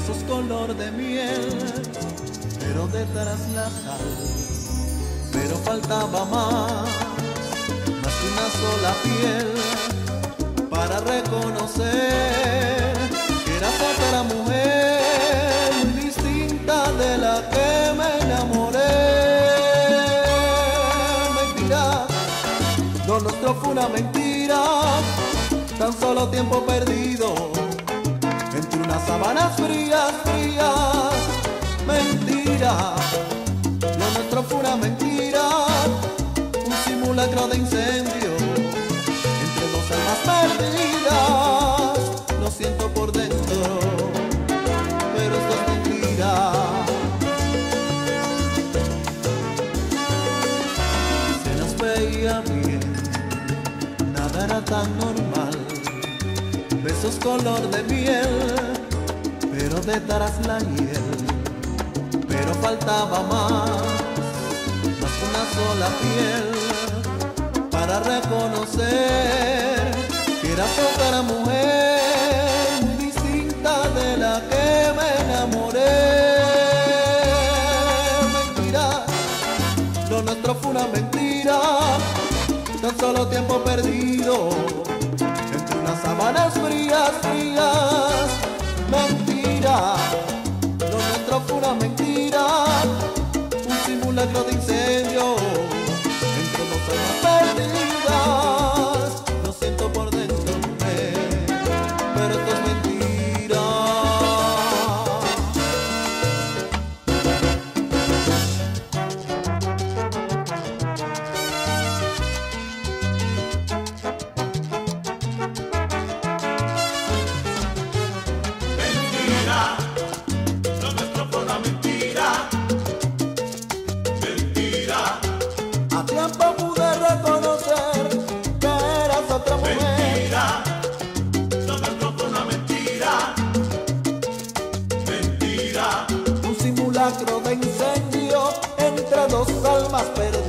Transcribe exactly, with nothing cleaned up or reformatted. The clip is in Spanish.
besos color de miel, pero detrás la sal. Pero faltaba más, más que una sola piel para reconocer que eras otra mujer muy distinta de la que me enamoré. Mentira, lo nuestro fue una mentira, tan solo tiempo perdido entre unas sábanas frías, frías. Mentira, lo nuestro fue una mentira, un simulacro de incendio entre dos almas perdidas. Lo siento por dentro, pero esto es mentira. Se nos veía bien, nada era tan normal. Besos color de miel, pero detrás la hiel. Pero faltaba más, más que una sola piel para reconocer que eras otra mujer muy distinta de la que me enamoré. Mentira, lo nuestro fue una mentira, tan solo tiempo perdido entre unas sábanas frías, frías. Mentira, lo nuestro fue una mentira, un simulacro de incendio entre dos almas perdidas. Lo siento por dentro, mujer, pero esto es mentira. A tiempo pude reconocer que eras otra mujer. Mentira, lo nuestro fue una mentira. Mentira, Un simulacro de incendio entre dos almas perdidas.